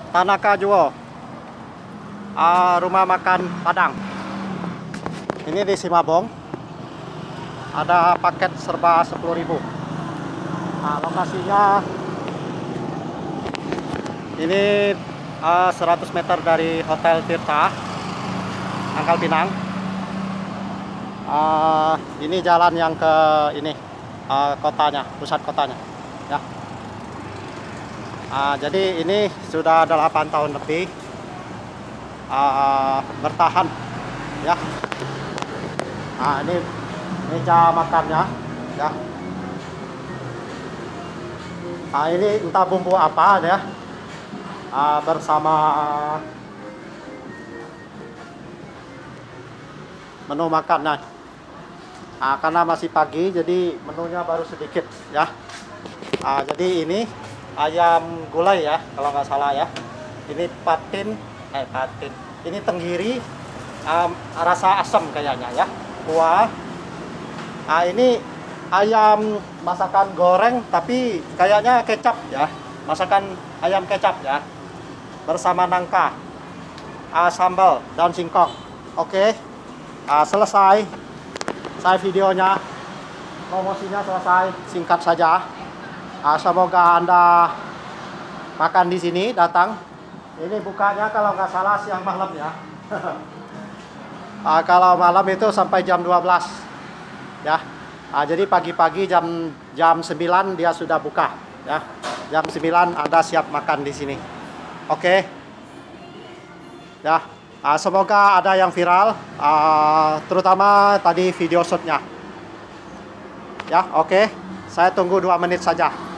Tanaka Juwo, rumah makan Padang. Ini di Simabong. Ada paket serba 10.000. Nah, lokasinya ini 100 meter dari Hotel Tirta, Pangkal Pinang. Ini jalan yang ke ini kotanya, pusat kotanya, ya. Jadi ini sudah 8 tahun lebih bertahan, ya. Ini meja makannya, ya. Ini entah bumbu apa ya, bersama menu makannya. Karena masih pagi, jadi menunya baru sedikit, ya. Jadi ini ayam gulai ya, kalau nggak salah ya. Ini patin. Ini tenggiri, rasa asam kayaknya ya. Kuah. Ini ayam masakan goreng, tapi kayaknya kecap ya. Masakan ayam kecap ya. Bersama nangka, sambal, daun singkong. Oke. Selesai. Saya videonya, promosinya selesai. Singkat saja. Semoga Anda makan di sini, datang. Ini bukanya kalau nggak salah siang malam ya. Kalau malam itu sampai jam 12 ya. Jadi pagi-pagi jam 9 dia sudah buka ya. Jam 9 Anda siap makan di sini. Oke. Ya. Semoga ada yang viral, terutama tadi video shootnya. Ya, oke. Saya tunggu 2 menit saja.